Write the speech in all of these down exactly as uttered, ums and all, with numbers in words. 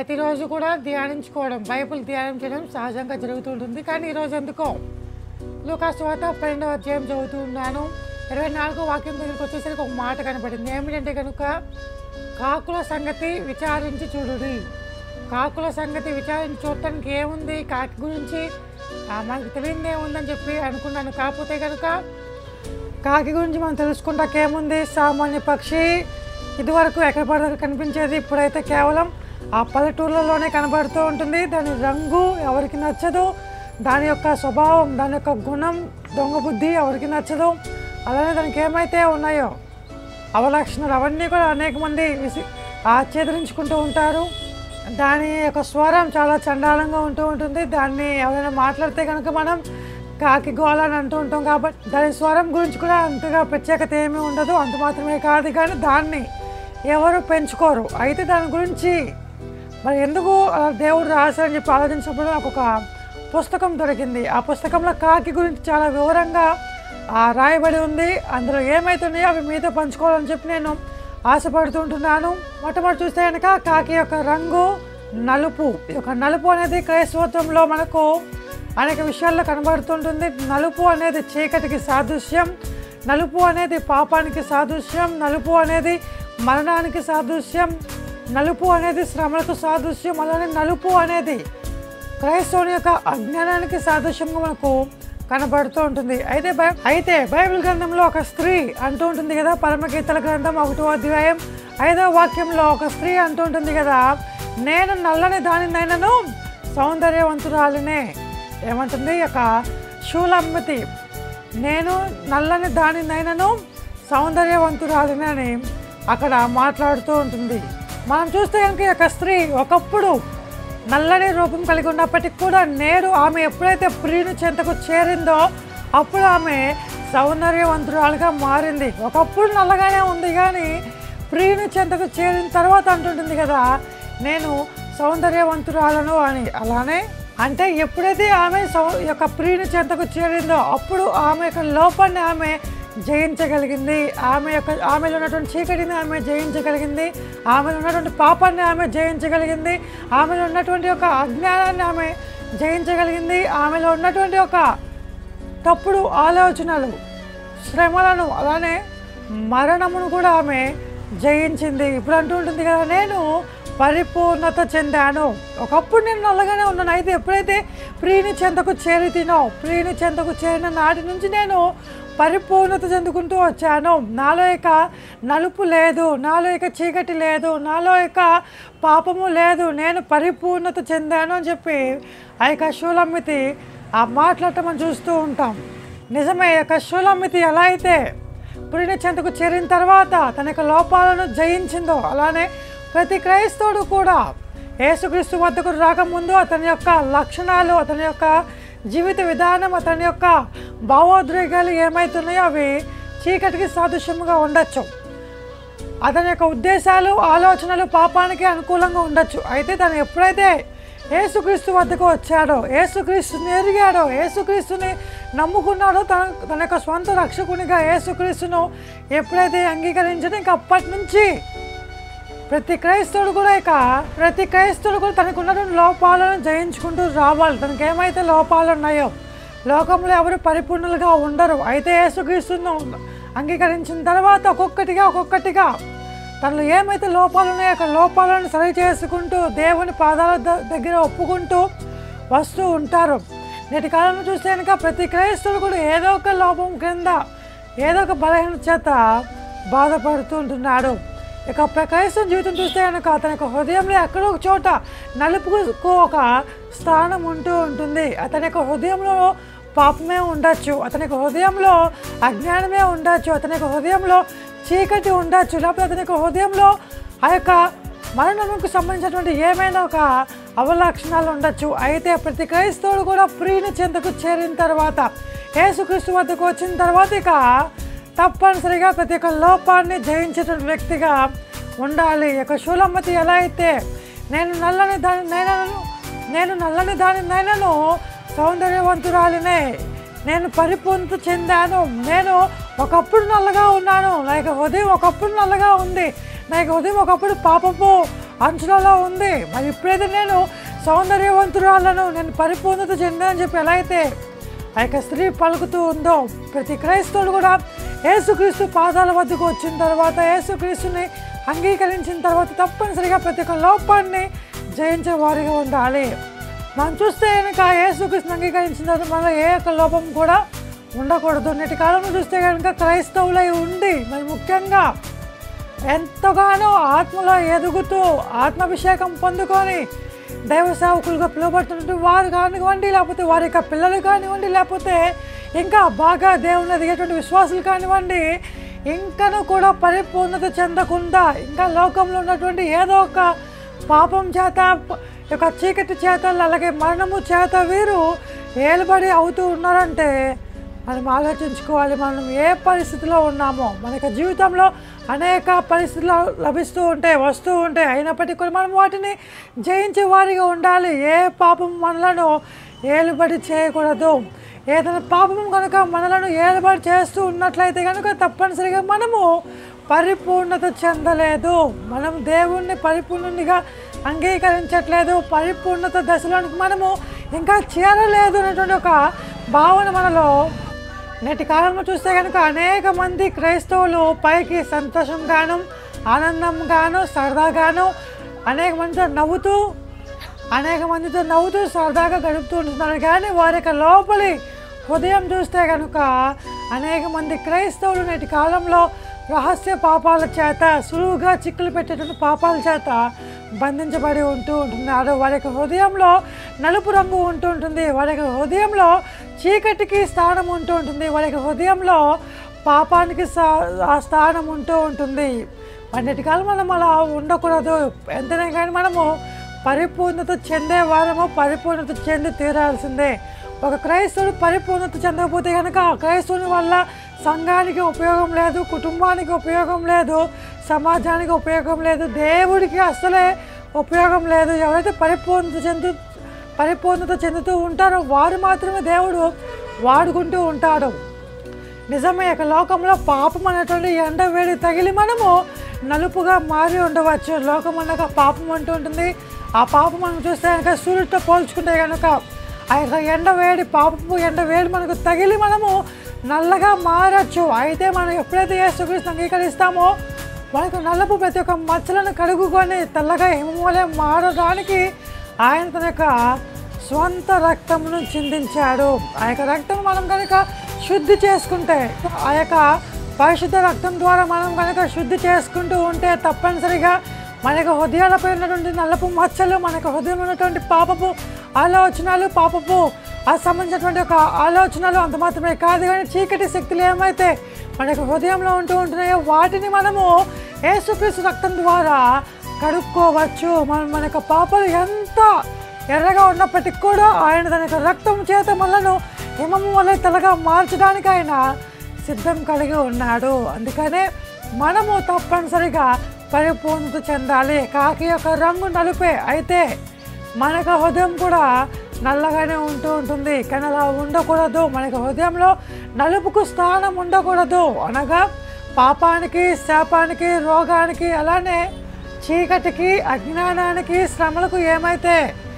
ప్రతిరోజు కూడా ధ్యానించుకోవడం, బైబిల్ ధ్యానం చేయడం సహజంగా జరుగుతుంటుంది. కానీ ఈరోజు ఎందుకో లూకాసు వార్త పన్నెండవ అధ్యాయం చదువుతూ ఉన్నాను. ఇరవై నాలుగో వాక్యం దగ్గరికి వచ్చేసరికి ఒక మాట కనపడింది. ఏమిటంటే కనుక కాకుల సంగతి విచారించి చూడుడి. కాకుల సంగతి విచారించి చూడటానికి ఏముంది, కాకి గురించి మనకు తెలియదు ఏముందని చెప్పి అనుకున్నాను. కాకపోతే కనుక కాకి గురించి మనం తెలుసుకుంటాక ఏముంది, సామాన్య పక్షి. ఇదివరకు ఎక్కడ పడితే కనిపించేది, ఇప్పుడైతే కేవలం ఆ పల్లెటూర్లలోనే కనబడుతూ ఉంటుంది. దాని రంగు ఎవరికి నచ్చదు, దాని యొక్క స్వభావం, దాని యొక్క గుణం, దొంగ బుద్ధి ఎవరికి నచ్చదు. అలానే దానికి ఏమైతే ఉన్నాయో అవలక్షణాలు అవన్నీ కూడా అనేక మంది విసి ఆచ్ఛేదరించుకుంటూ ఉంటారు. దాని యొక్క స్వరం చాలా చండాలంగా ఉంటూ ఉంటుంది. దాన్ని ఎవరైనా మాట్లాడితే కనుక మనం కాకి గోళ అని అంటూ ఉంటాం. కాబట్టి దాని స్వరం గురించి కూడా అంతగా ప్రత్యేకత ఏమీ ఉండదు. అంత మాత్రమే కాదు కానీ దాన్ని ఎవరు పెంచుకోరు. అయితే దాని గురించి మరి ఎందుకు దేవుడు రాశారని చెప్పి ఆలోచించినప్పుడు నాకు ఒక పుస్తకం దొరికింది. ఆ పుస్తకంలో కాకి గురించి చాలా వివరంగా రాయబడి ఉంది. అందులో ఏమవుతున్నాయో అవి మీతో పంచుకోవాలని చెప్పి నేను ఆశపడుతుంటున్నాను. మొట్టమొదటి చూస్తే కనుక కాకి యొక్క రంగు నలుపు. ఈ యొక్క నలుపు అనేది క్రైస్తవత్వంలో మనకు అనేక విషయాల్లో కనబడుతుంటుంది. నలుపు అనేది చీకటికి సాదృశ్యం, నలుపు అనేది పాపానికి సాదృశ్యం, నలుపు అనేది మరణానికి సాదృశ్యం, నలుపు అనేది శ్రమలకు సాదృశ్యం. అలానే నలుపు అనేది క్రైస్తవుని యొక్క అజ్ఞానానికి సాదృశ్యంగా మనకు కనబడుతూ ఉంటుంది. అయితే బై అయితే బైబిల్ గ్రంథంలో ఒక స్త్రీ అంటూ ఉంటుంది కదా, పరమగీతల గ్రంథం ఒకటో అధ్యాయం ఐదవ వాక్యంలో ఒక స్త్రీ అంటూ ఉంటుంది కదా, నేను నల్లని దానినైనను సౌందర్యవంతురాలినే. ఏమంటుంది యొక్క షూలమ్మతి, నేను నల్లని దానినైనను సౌందర్యవంతురాలినే అని అక్కడ మాట్లాడుతూ ఉంటుంది. మనం చూస్తే కనుక ఈ యొక్క స్త్రీ ఒకప్పుడు నల్లని రూపం కలిగి ఉన్నప్పటికీ కూడా నేడు ఆమె ఎప్పుడైతే ప్రియుని చెంతకు చేరిందో అప్పుడు ఆమె సౌందర్యవంతురాలుగా మారింది. ఒకప్పుడు నల్లగానే ఉంది కానీ ప్రియుని చెంతకు చేరిన తర్వాత అంటుంటుంది కదా, నేను సౌందర్యవంతురాలను అని. అలానే అంటే ఎప్పుడైతే ఆమె సౌ యొక్క ప్రియుని చెంతకు చేరిందో అప్పుడు ఆమె యొక్క లోపాన్ని ఆమె జయించగలిగింది. ఆమె యొక్క ఆమెలో ఉన్నటువంటి చీకటిని ఆమె జయించగలిగింది, ఆమెలో ఉన్నటువంటి పాపాన్ని ఆమె జయించగలిగింది, ఆమెలో ఉన్నటువంటి ఒక అజ్ఞానాన్ని ఆమె జయించగలిగింది, ఆమెలో ఉన్నటువంటి ఒక తప్పుడు ఆలోచనలు, శ్రమలను, అలానే మరణమును కూడా ఆమె జయించింది. ఇప్పుడు అంటూ ఉంటుంది కదా, నేను పరిపూర్ణత చెందాను. ఒకప్పుడు నేను నల్లగానే ఉన్నాను, అయితే ఎప్పుడైతే ప్రియుని చెంతకు చేరితినో, ప్రియుని చెంతకు చేరిన నాటి నుంచి నేను పరిపూర్ణత చెందుకుంటూ వచ్చాను. నాలో ఇక నలుపు లేదు, నాలో ఇక చీకటి లేదు, నాలో ఇక పాపము లేదు, నేను పరిపూర్ణత చెందాను అని చెప్పి ఆ యొక్క షూలమ్మితి ఆ మాట్లాడటం మనం చూస్తూ ఉంటాం. నిజమే, యొక్క షూలమ్మితి ఎలా అయితే ప్రియుని చెంతకు చేరిన తర్వాత తన యొక్క లోపాలను జయించిందో అలానే ప్రతి క్రైస్తవుడు కూడా యేసుక్రీస్తు వద్దకు రాకముందు అతని యొక్క లక్షణాలు, అతని యొక్క జీవిత విధానం, అతని యొక్క భావోద్రేకాలు ఏమవుతున్నాయో అవి చీకటికి సాదృశ్యముగా ఉండొచ్చు. అతని యొక్క ఉద్దేశాలు, ఆలోచనలు పాపానికి అనుకూలంగా ఉండొచ్చు. అయితే తను ఎప్పుడైతే యేసుక్రీస్తు వద్దకు వచ్చాడో, యేసుక్రీస్తుని ఎరిగాడో, యేసుక్రీస్తుని నమ్ముకున్నాడో, తన తన యొక్క స్వంత రక్షకునిగా యేసుక్రీస్తును ఎప్పుడైతే అంగీకరించాడో ఇంక అప్పటి నుంచి ప్రతి క్రైస్తవుడు కూడా ఇక ప్రతి క్రైస్తవుడు కూడా తనకు ఉన్నటువంటి లోపాలను జయించుకుంటూ రావాలి. తనకు ఏమైతే లోపాలు ఉన్నాయో, లోకంలో ఎవరు పరిపూర్ణులుగా ఉండరు. అయితే యేసుక్రీస్తును అంగీకరించిన తర్వాత ఒక్కొక్కటిగా ఒక్కొక్కటిగా తనలో ఏమైతే లోపాలు ఉన్నాయో ఆ లోపాలను సరి చేసుకుంటూ దేవుని పాదాల దగ్గర ఒప్పుకుంటూ వస్తూ ఉంటారు. నేటి కాలంలో చూస్తే కనుక ప్రతి క్రైస్తవుడు కూడా ఏదో ఒక లోపం కింద, ఏదో ఒక బలహీనత చేత బాధపడుతూ ఉంటున్నాడు. ఇక క్రైస్తవ జీవితం చూస్తే కనుక అతని యొక్క హృదయంలో ఎక్కడో ఒక చోట నలుపుకు ఒక స్థానం ఉంటూ ఉంటుంది. అతని యొక్క హృదయంలో పాపమే ఉండొచ్చు, అతని యొక్క హృదయంలో అజ్ఞానమే ఉండొచ్చు, అతని యొక్క హృదయంలో చీకటి ఉండొచ్చు, లేకపోతే అతని యొక్క హృదయంలో ఆ యొక్క మరణముకు సంబంధించినటువంటి ఏమైనా ఒక అవలక్షణాలు ఉండొచ్చు. అయితే ప్రతి క్రైస్తవుడు కూడా ప్రియుని చెంతకు చేరిన తర్వాత, యేసుక్రీస్తు వద్దకు వచ్చిన తర్వాత ఇక తప్పనిసరిగా ప్రతి ఒక్క లోపాన్ని జయించేటువంటి వ్యక్తిగా ఉండాలి. ఇక షూలమ్మతి ఎలా అయితే నేను నల్లని దాని నైనను నేను నల్లని దాని నైనను సౌందర్యవంతురాలినే, నేను పరిపూర్ణత చెందాను, నేను ఒకప్పుడు నల్లగా ఉన్నాను, నా యొక్క హృదయం ఒకప్పుడు నల్లగా ఉంది, నా యొక్క హృదయం ఒకప్పుడు పాపపు అంచులలో ఉంది. మరి ఇప్పుడైతే నేను సౌందర్యవంతురాలను, నేను పరిపూర్ణత చెందని చెప్పి ఎలా అయితే ఆ యొక్క స్త్రీ పలుకుతూ ఉందో, ప్రతి క్రైస్తవుడు కూడా యేసుక్రీస్తు పాదాల వద్దకు వచ్చిన తర్వాత, యేసుక్రీస్తుని అంగీకరించిన తర్వాత తప్పనిసరిగా ప్రతి ఒక్క లోపాన్ని జయించే వారిగా ఉండాలి. మనం చూస్తే కనుక యేసుక్రీస్తుని అంగీకరించిన తర్వాత మనలో ఏ ఒక్క లోపం కూడా ఉండకూడదు. నేటి కాలంలో చూస్తే కనుక క్రైస్తవులై ఉండి మరి ముఖ్యంగా ఎంతగానో ఆత్మలో ఎదుగుతూ ఆత్మాభిషేకం పొందుకొని దైవ సేవకులుగా పిలువబడుతున్నట్టు వారు కానివ్వండి, లేకపోతే వారి యొక్క పిల్లలు కానివ్వండి, లేకపోతే ఇంకా బాగా దేవుని ఎదిగేటువంటి విశ్వాసులు కానివ్వండి, ఇంకనూ కూడా పరిపూర్ణత చెందకుండా ఇంకా లోకంలో ఉన్నటువంటి ఏదో ఒక పాపం చేత, యొక్క చీకటి చేత, అలాగే మరణము చేత వీరు ఏలుబడి అవుతూ ఉన్నారంటే మనం ఆలోచించుకోవాలి. మనం ఏ పరిస్థితిలో ఉన్నామో. మన జీవితంలో అనేక పరిస్థితులు లభిస్తూ ఉంటాయి, వస్తూ ఉంటాయి. అయినప్పటికీ కూడా మనం వాటిని జయించే వారిగా ఉండాలి. ఏ పాపం మనలను ఏలుబడి చేయకూడదు. ఏదైనా పాపం కనుక మనలను ఏలుబడి చేస్తూ ఉన్నట్లయితే కనుక తప్పనిసరిగా మనము పరిపూర్ణత చెందలేదు. మనం దేవుణ్ణి పరిపూర్ణునిగా అంగీకరించట్లేదు. పరిపూర్ణత దశలోనికి మనము ఇంకా చేరలేదు అనేటువంటి ఒక భావన మనలో నేటి కాలంలో చూస్తే కనుక అనేక మంది క్రైస్తవులు పైకి సంతోషంగాను, ఆనందంగాను, సరదాగాను అనేక మందితో నవ్వుతూ అనేక మందితో నవ్వుతూ సరదాగా గడుపుతూ ఉంటున్నారు. కానీ వారి యొక్క లోపలి హృదయం చూస్తే కనుక అనేక మంది క్రైస్తవులు నేటి కాలంలో రహస్య పాపాల చేత, సులువుగా చిక్కులు పెట్టేటువంటి పాపాల చేత బంధించబడి ఉంటూ ఉంటున్నారు. వారి యొక్క హృదయంలో నలుపు రంగు ఉంటూ ఉంటుంది. వారి యొక్క హృదయంలో చీకటికి స్థానం ఉంటూ ఉంటుంది. వారి యొక్క హృదయంలో పాపానికి ఆ స్థానం ఉంటూ ఉంటుంది. అన్నిటి కాలం మనం అలా ఉండకూడదు. ఎంతనే కానీ మనము పరిపూర్ణత చెందే వారము పరిపూర్ణత చెంది తీరాల్సిందే. ఒక క్రైస్తవుడు పరిపూర్ణత చెందకపోతే కనుక ఆ క్రైస్తవుని వల్ల సంఘానికి ఉపయోగం లేదు, కుటుంబానికి ఉపయోగం లేదు, సమాజానికి ఉపయోగం లేదు, దేవుడికి అసలే ఉపయోగం లేదు. ఎవరైతే పరిపూర్ణత చెందు పరిపూర్ణత చెందుతూ ఉంటారో వారు మాత్రమే దేవుడు వాడుకుంటూ ఉంటాడు. నిజమే, ఇక లోకంలో పాపం అనేటువంటి ఎండ వేడి తగిలి మనము నలుపుగా మారి ఉండవచ్చు. లోకం అన్నాక పాపం అంటూ ఉంటుంది. ఆ పాపం మనం చూస్తే కనుక సూర్యుడితో పోల్చుకుంటే కనుక ఆ యొక్క ఎండ వేడి, పాపపు ఎండ వేడి మనకు తగిలి మనము నల్లగా మారచ్చు. అయితే మనం ఎప్పుడైతే యేసుక్రీస్తుని అంగీకరిస్తామో మనకు నలుపు ప్రతి ఒక్క మచ్చలను కడుగుకొని తెల్లగా హిమవలే మారడానికి ఆయన తన యొక్క స్వంత రక్తమును చిందించాడు. ఆ యొక్క రక్తం మనం కనుక శుద్ధి చేసుకుంటే, ఆ యొక్క పరిశుద్ధ రక్తం ద్వారా మనం కనుక శుద్ధి చేసుకుంటూ ఉంటే తప్పనిసరిగా మనకు హృదయాలపై ఉన్నటువంటి నల్లపు మచ్చలు, మనకు హృదయం ఉన్నటువంటి పాపపు ఆలోచనలు, పాపపు ఆ సంబంధించినటువంటి ఒక ఆలోచనలు అంత మాత్రమే కాదు, కానీ చీకటి శక్తులు ఏమైతే మనకు హృదయంలో ఉంటూ ఉంటున్నాయో వాటిని మనము యేసుక్రీస్తు రక్తం ద్వారా కడుక్కోవచ్చు. మనం మన యొక్క పాపాలు ఎంత ఎర్రగా ఉన్నప్పటికీ కూడా ఆయన తన యొక్క రక్తం చేత మనను హిమము వల్ల తెల్లగా మార్చడానికి ఆయన సిద్ధం కలిగి ఉన్నాడు. అందుకనే మనము తప్పనిసరిగా పరిపూర్ణత చెందాలి. కాకి యొక్క రంగు నలుపే అయితే మనకు హృదయం కూడా నల్లగానే ఉంటూ ఉంటుంది. కానీ అలా ఉండకూడదు. మనకు హృదయంలో నలుపుకు స్థానం ఉండకూడదు. అనగా పాపానికి, శాపానికి, రోగానికి, అలానే చీకటికి, అజ్ఞానానికి, శ్రమలకు ఏమైతే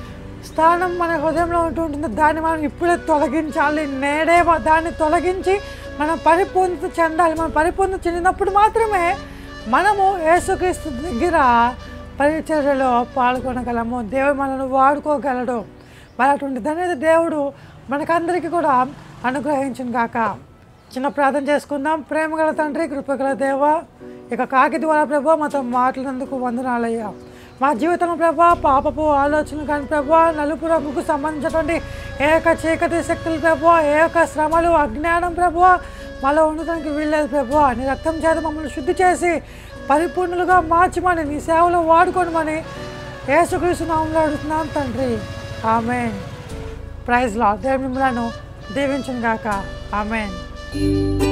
స్థానం మన హృదయంలో ఉంటూ ఉంటుందో దాన్ని మనం ఇప్పుడే తొలగించాలి. నేడే దాన్ని తొలగించి మనం పరిపూర్ణత చెందాలి. మనం పరిపూర్ణత చెందినప్పుడు మాత్రమే మనము యేసుక్రీస్తు దగ్గర పరిచర్యలో పాల్గొనగలము. దేవుడు మనల్ని వాడుకోగలడు. మరి అటువంటి ధన్యత దేవుడు మనకందరికీ కూడా అనుగ్రహించును గాక. చిన్న ప్రార్థన చేసుకుందాం. ప్రేమగల తండ్రి, కృపగల దేవ, ఇక కాకి ద్వారా ప్రభా మాతో మాట్లాడినందుకు వందనాలయ్యా. మా జీవితంలో ప్రభా పాపపు ఆలోచనలు కానీ ప్రభా నలుపు రంగుకు సంబంధించినటువంటి ఏ యొక్క చీకటి శక్తులు ప్రభా, ఏ యొక్క శ్రమలు, అజ్ఞానం ప్రభా మాలో ఉండటానికి వీల్లేదు ప్రభా. నీ రక్తం చేత మమ్మల్ని శుద్ధి చేసి పరిపూర్ణులుగా మార్చమని, నీ సేవలో వాడుకోనమని యేసుక్రీస్తు నామములో అడుగుతున్నాం తండ్రి. ఆమేన్. Praise lord. దేవుడు మిమ్మలను దీవించును గాక. ఆమేన్.